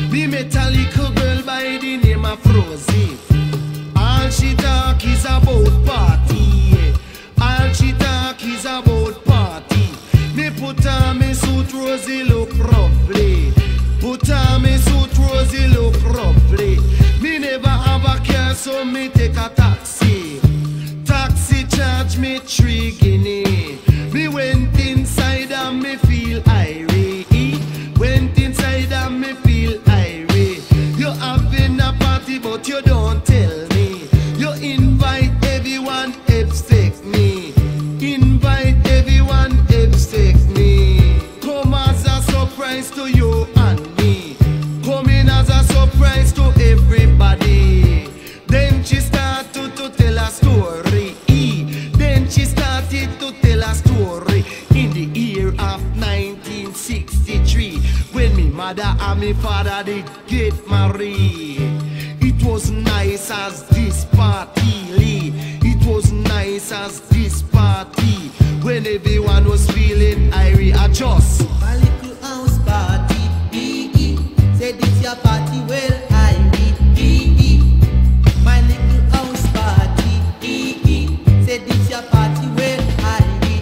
Me met a little girl by the name of Rosie. All she talk is about party. All she talk is about party. Me put on me suit, Rosie look roughly. Put on me suit, Rosie look roughly. Me never have a car, so me take a taxi. Taxi charge me 3 guinea. Me went inside and me feel irate. Went inside and me feel irate. You having a party but you don't tell me. You invite everyone except me. Invite everyone except me. Come as a surprise to you and me. Come in as a surprise to everybody. Then she started to tell a story. Then she started to tell a story. In the year of 1963, when me mother and me father did get married. It was nice as this party, Lee. It was nice as this party. When everyone was feeling irie, I just my little house party, say this your party, well irie, my little house party, say this your party, well irie.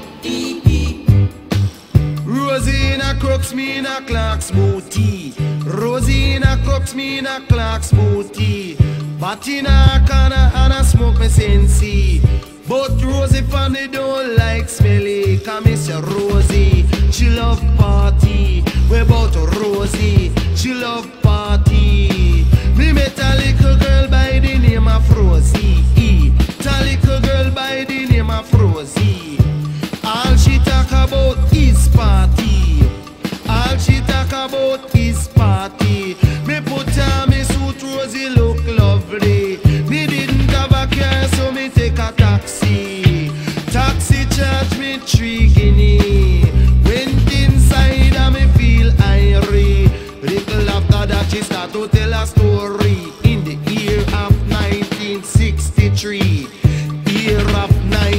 Rosie in a crooks, me in a clock smoothie. Rosie in a crooks, me in a clock smoothie. But in a corner and I smoke me sensi. But Rosie family don't like smelly. Come Miss Rosie, she love party. We about Rosie, she love party. Me met a little girl by the name of Rosie. A little girl by the name of Rosie. All she talk about is party. All she talk about is party. Me put on me suit, Rosie look lovely. Me didn't have a car, so me take a taxi. Taxi charge me 3 guinea. Went inside and me feel irate. Little after that she start to tell a story. In the year of 1963. Year of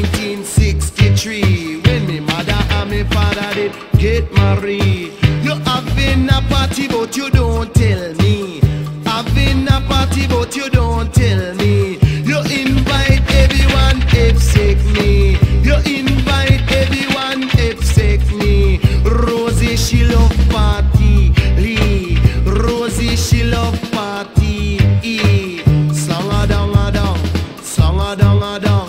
1963. When me mother and me father did get married. You having a party but you don't tell me. Having a party but you don't tell me. You invite everyone except me. You invite everyone except me. Rosie she love party, Lee. Rosie she love party, Song a dong a dong, song a dong a dong.